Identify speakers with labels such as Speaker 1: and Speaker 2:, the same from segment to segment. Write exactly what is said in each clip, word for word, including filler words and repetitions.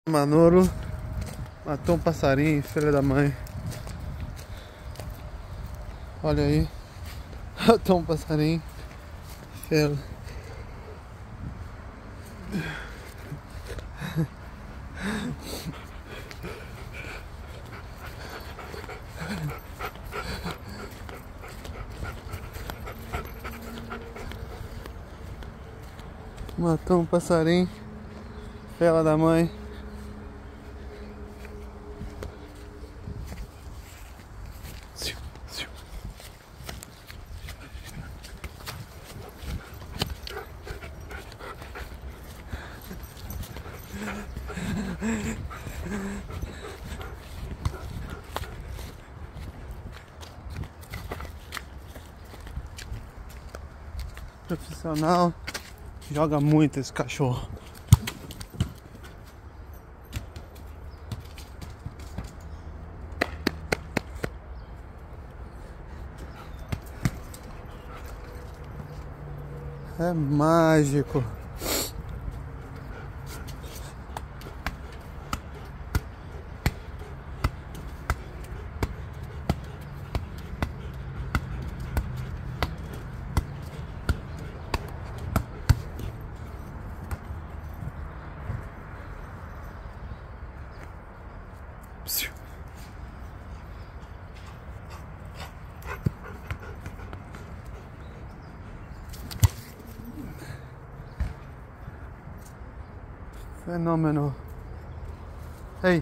Speaker 1: Manolo matou um passarinho, filha da mãe. Olha aí. Matou um passarinho. Filha. Matou um passarinho. Filha da mãe. Profissional, joga muito esse cachorro. É mágico. Fenômeno. Hey.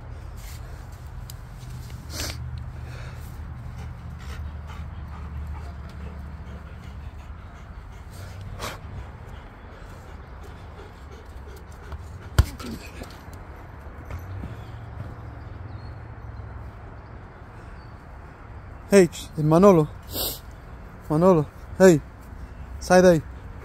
Speaker 1: Hey, Manolo. Manolo. Hey. Sai daí.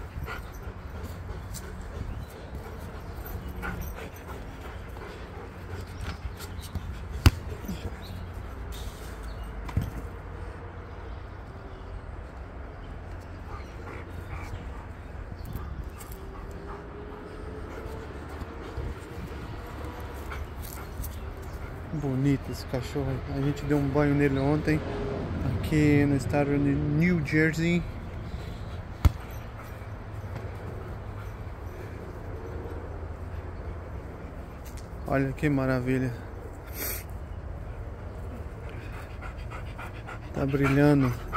Speaker 1: Bonito esse cachorro. A gente deu um banho nele ontem aqui no estado de New Jersey. Olha que maravilha. Tá brilhando.